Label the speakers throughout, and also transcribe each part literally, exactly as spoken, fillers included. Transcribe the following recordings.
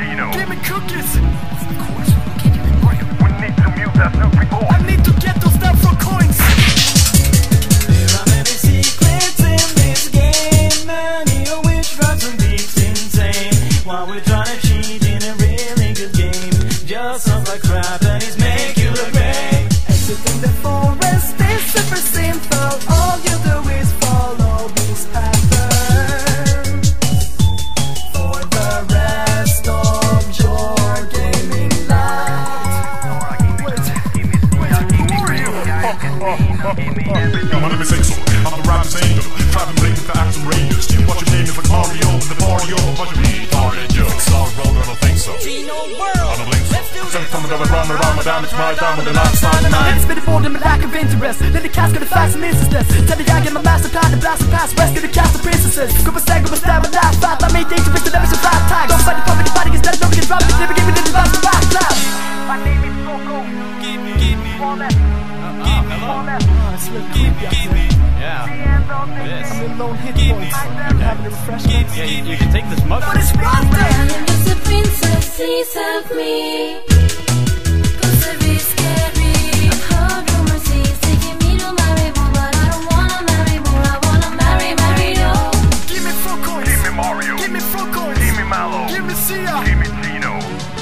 Speaker 1: Tino.
Speaker 2: Give me cookies.
Speaker 1: Of course. Can you Mario? We need to mute that Snoopy boy.
Speaker 2: I need to get those stuff for coins.
Speaker 3: There are many secrets in this game, many of which drives some beats insane. While we're trying to cheat in a really good game, just sounds like crap and it's make you look great.
Speaker 2: Exit in the forest is super simple. All you do is follow this pattern. For the rest of your gaming life. Wait, wait, who are you?
Speaker 4: My name is Exo, I'm the rapper's angel. Trapping blink with the action rangers. What's your name is like Mario, the Mario, bunch of retarded jokes. Star Road, I don't think so.
Speaker 3: Gino
Speaker 4: I
Speaker 3: World,
Speaker 4: don't think so. Send coming over, run around, my damage, my time with the last time.
Speaker 2: It's been bored and my lack of interest. Let the cast go to facts and instances. Tell the I get my master plan to blast the past. Rescue the cast of princesses. Go for second, go for stab, my life fat. I made things to miss the never survive time. Don't fight the puppet, the body gets dead, nobody gets robbed. Never give me the device to back clap.
Speaker 1: My name is Coco.
Speaker 3: give me, give me,
Speaker 1: Walnut.
Speaker 3: give me,
Speaker 1: Walnut.
Speaker 2: Oh, it's a little creepy out
Speaker 3: give
Speaker 2: there.
Speaker 3: me,
Speaker 5: Yeah.
Speaker 2: I'm in lone hit points. I'm having a refreshment.
Speaker 5: Yeah, you, you can take this mug.
Speaker 2: What is wrong with
Speaker 6: My name is the princess, please help me. Cause it is scary. I've heard rumors he's taking me to marry, but I don't wanna marry, but I wanna marry Mario.
Speaker 2: Give me four coins.
Speaker 1: Give me Mario.
Speaker 2: Give me four coins.
Speaker 1: Give me Mallow.
Speaker 2: Give me Sia.
Speaker 1: Give me Tino.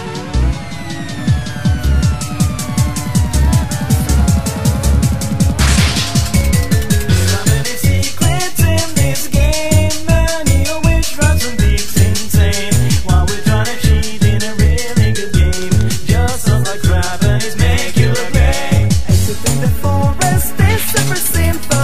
Speaker 3: There are many secrets in this game, many of which drives some beats insane. While we're trying to cheat in a really good game, just sounds like crap and it's make you look great.
Speaker 2: Exit in the forest is super simple.